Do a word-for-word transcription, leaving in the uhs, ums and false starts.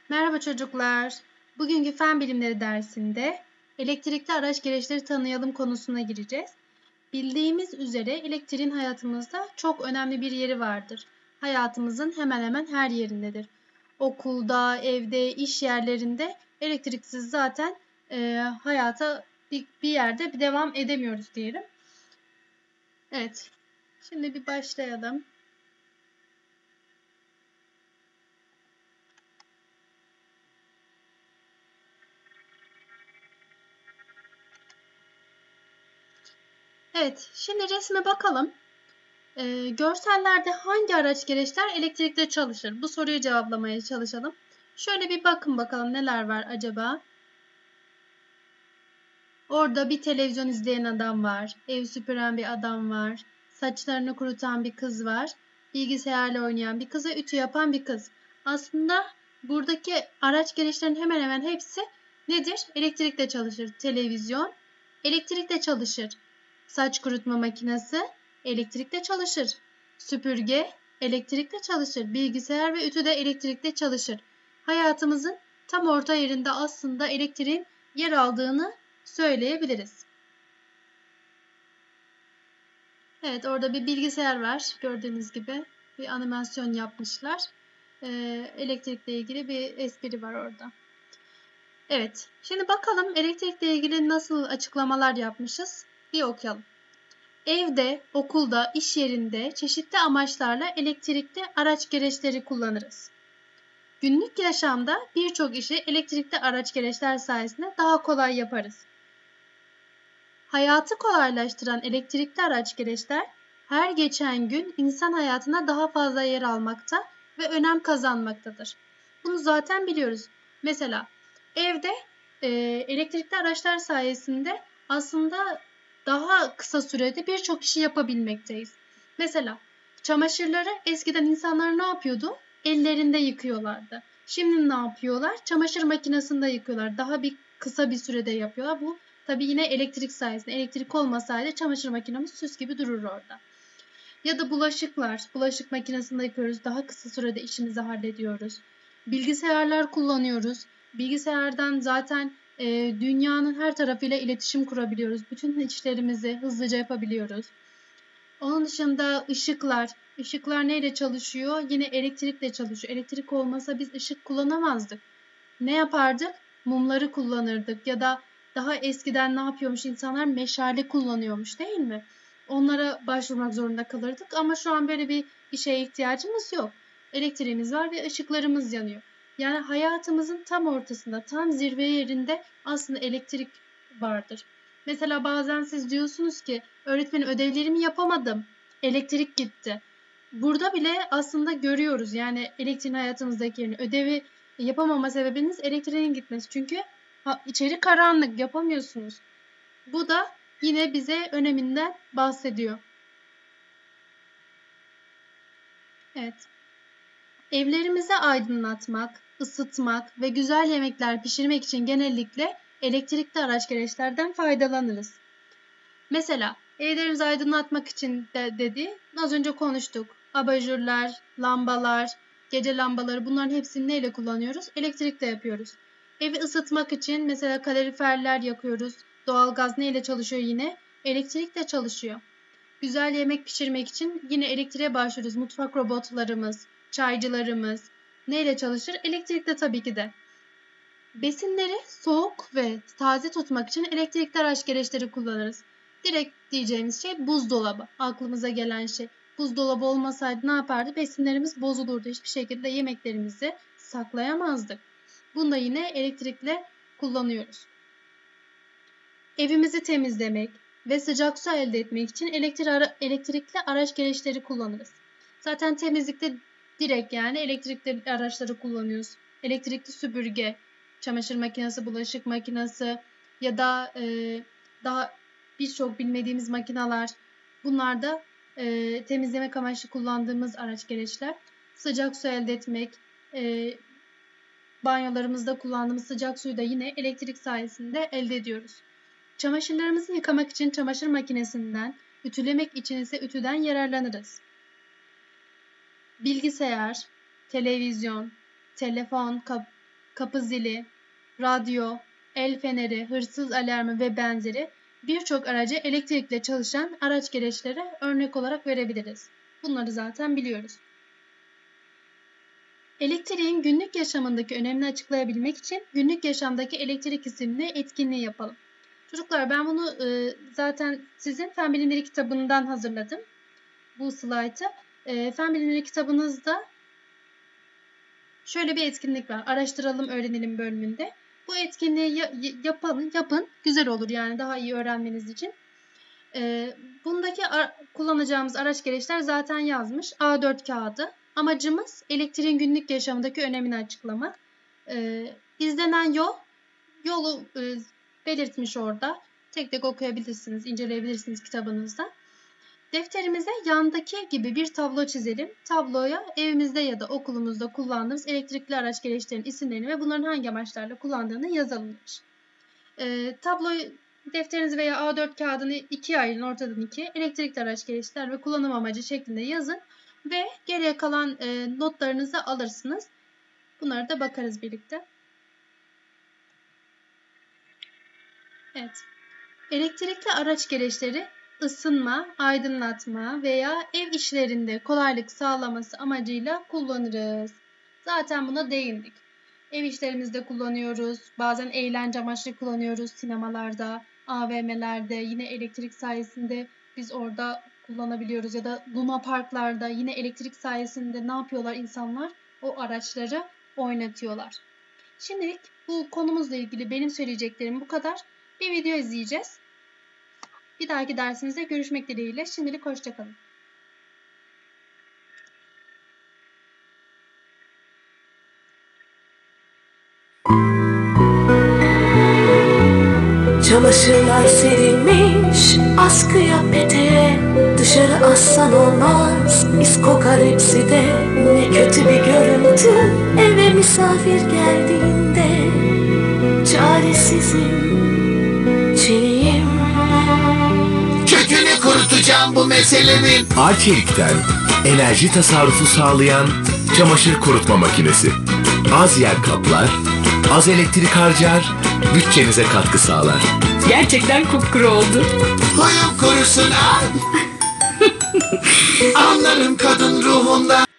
Merhaba çocuklar. Bugünkü fen bilimleri dersinde elektrikli araç gereçleri tanıyalım konusuna gireceğiz. Bildiğimiz üzere elektriğin hayatımızda çok önemli bir yeri vardır. Hayatımızın hemen hemen her yerindedir. Okulda, evde, iş yerlerinde elektriksiz zaten e, hayata bir, bir yerde bir devam edemiyoruz diyelim. Evet, şimdi bir başlayalım. Evet, şimdi resme bakalım. Ee, görsellerde hangi araç gereçler elektrikle çalışır? Bu soruyu cevaplamaya çalışalım. Şöyle bir bakın bakalım neler var acaba? Orada bir televizyon izleyen adam var, ev süpüren bir adam var, saçlarını kurutan bir kız var, bilgisayarla oynayan bir kız ve ütü yapan bir kız. Aslında buradaki araç gereçlerin hemen hemen hepsi nedir? Elektrikle çalışır. Televizyon elektrikle çalışır. Saç kurutma makinesi elektrikle çalışır. Süpürge elektrikle çalışır. Bilgisayar ve ütü de elektrikle çalışır. Hayatımızın tam orta yerinde aslında elektriğin yer aldığını söyleyebiliriz. Evet, orada bir bilgisayar var. Gördüğünüz gibi bir animasyon yapmışlar. Ee, elektrikle ilgili bir espri var orada. Evet, şimdi bakalım elektrikle ilgili nasıl açıklamalar yapmışız? Bir okuyalım. Evde, okulda, iş yerinde çeşitli amaçlarla elektrikli araç gereçleri kullanırız. Günlük yaşamda birçok işi elektrikli araç gereçler sayesinde daha kolay yaparız. Hayatı kolaylaştıran elektrikli araç gereçler her geçen gün insan hayatına daha fazla yer almakta ve önem kazanmaktadır. Bunu zaten biliyoruz. Mesela evde e, elektrikli araçlar sayesinde aslında daha kısa sürede birçok işi yapabilmekteyiz. Mesela çamaşırları eskiden insanlar ne yapıyordu? Ellerinde yıkıyorlardı. Şimdi ne yapıyorlar? Çamaşır makinesinde yıkıyorlar. Daha bir kısa bir sürede yapıyorlar. Bu tabii yine elektrik sayesinde. Elektrik olmasaydı çamaşır makinemiz süs gibi durur orada. Ya da bulaşıklar. Bulaşık makinesinde yıkıyoruz. Daha kısa sürede işimizi hallediyoruz. Bilgisayarlar kullanıyoruz. Bilgisayardan zaten e, dünyanın her tarafıyla iletişim kurabiliyoruz. Bütün işlerimizi hızlıca yapabiliyoruz. Onun dışında ışıklar. Işıklar neyle çalışıyor? Yine elektrikle çalışıyor. Elektrik olmasa biz ışık kullanamazdık. Ne yapardık? Mumları kullanırdık ya da daha eskiden ne yapıyormuş insanlar? Meşale kullanıyormuş değil mi? Onlara başvurmak zorunda kalırdık ama şu an böyle bir, bir şeye ihtiyacımız yok. Elektriğimiz var ve ışıklarımız yanıyor. Yani hayatımızın tam ortasında, tam zirve yerinde aslında elektrik vardır. Mesela bazen siz diyorsunuz ki öğretmenim ödevlerimi yapamadım. Elektrik gitti. Burada bile aslında görüyoruz yani elektriğin hayatımızdaki yerini. Ödevi yapamama sebebiniz elektriğin gitmesi. Çünkü ha, içeri karanlık yapamıyorsunuz. Bu da yine bize öneminden bahsediyor. Evet. Evlerimizi aydınlatmak, ısıtmak ve güzel yemekler pişirmek için genellikle elektrikli araç gereçlerden faydalanırız. Mesela evlerimizi aydınlatmak için de dedi, az önce konuştuk. Abajurlar, lambalar, gece lambaları bunların hepsini neyle kullanıyoruz? Elektrikle yapıyoruz. Evi ısıtmak için mesela kaloriferler yakıyoruz. Doğalgaz neyle çalışıyor yine? Elektrikle çalışıyor. Güzel yemek pişirmek için yine elektriğe başlıyoruz. Mutfak robotlarımız, çaycılarımız neyle çalışır? Elektrikle tabii ki de. Besinleri soğuk ve taze tutmak için elektrikli araç gereçleri kullanırız. Direkt diyeceğimiz şey buzdolabı. Aklımıza gelen şey. Buzdolabı olmasaydı ne yapardı? Besinlerimiz bozulurdu. Hiçbir şekilde yemeklerimizi saklayamazdık. Bunu da yine elektrikle kullanıyoruz. Evimizi temizlemek ve sıcak su elde etmek için elektrikli araç gereçleri kullanırız. Zaten temizlikte direkt yani elektrikli araçları kullanıyoruz. Elektrikli süpürge, çamaşır makinesi, bulaşık makinesi ya da e, daha birçok bilmediğimiz makineler. Bunlar da e, temizlemek amaçlı kullandığımız araç gereçler. Sıcak su elde etmek, e, banyolarımızda kullandığımız sıcak suyu da yine elektrik sayesinde elde ediyoruz. Çamaşırlarımızı yıkamak için çamaşır makinesinden, ütülemek için ise ütüden yararlanırız. Bilgisayar, televizyon, telefon, kapı zili, radyo, el feneri, hırsız alarmı ve benzeri birçok aracı elektrikle çalışan araç gereçlere örnek olarak verebiliriz. Bunları zaten biliyoruz. Elektriğin günlük yaşamındaki önemini açıklayabilmek için günlük yaşamdaki elektrik isimli etkinliği yapalım. Çocuklar, ben bunu e, zaten sizin Fen Bilimleri kitabından hazırladım. Bu slaytı. E, Fen Bilimleri kitabınızda şöyle bir etkinlik var. Araştıralım, öğrenelim bölümünde. Bu etkinliği ya, yapalım, yapın. Güzel olur yani daha iyi öğrenmeniz için. E, bundaki ar- kullanacağımız araç gereçler zaten yazmış. A dört kağıdı. Amacımız elektriğin günlük yaşamındaki önemini açıklamak. E, izlenen yol, yolu e, belirtmiş orada. Tek tek okuyabilirsiniz, inceleyebilirsiniz kitabınızda. Defterimize yandaki gibi bir tablo çizelim. Tabloya evimizde ya da okulumuzda kullandığımız elektrikli araç gereçlerin isimlerini ve bunların hangi amaçlarla kullandığını yazalım demiş. E, tabloyu, defterinizi veya A dört kağıdını ikiye ayırın, ortadan ikiye. Elektrikli araç gereçler ve kullanım amacı şeklinde yazın ve geriye kalan e, notlarınızı alırsınız. Bunlara da bakarız birlikte. Evet. Elektrikli araç gereçleri ısınma, aydınlatma veya ev işlerinde kolaylık sağlaması amacıyla kullanırız. Zaten buna değindik. Ev işlerimizde kullanıyoruz. Bazen eğlence amaçlı kullanıyoruz. Sinemalarda, A V M'lerde yine elektrik sayesinde biz orada kullanabiliyoruz. Ya da Luna Parklarda yine elektrik sayesinde ne yapıyorlar insanlar? O araçları oynatıyorlar. Şimdilik bu konumuzla ilgili benim söyleyeceklerim bu kadar. Bir video izleyeceğiz. Bir dahaki dersimizde görüşmek dileğiyle. Şimdilik hoşça kalın. Çamaşırlar serilmiş askıya peteğe, dışarı assan olmaz, iz kokar hepsi de. Ne kötü bir görüntü eve misafir geldiğinde, çaresizim, çiğim. Kökünü kurutacağım bu meselenin. Arçelik'ten enerji tasarrufu sağlayan çamaşır kurutma makinesi. Az yer kaplar, az elektrik harcar, bütçenize katkı sağlar. Gerçekten kupkuru oldu. Huyum kurusun al. Anlarım kadın ruhundan.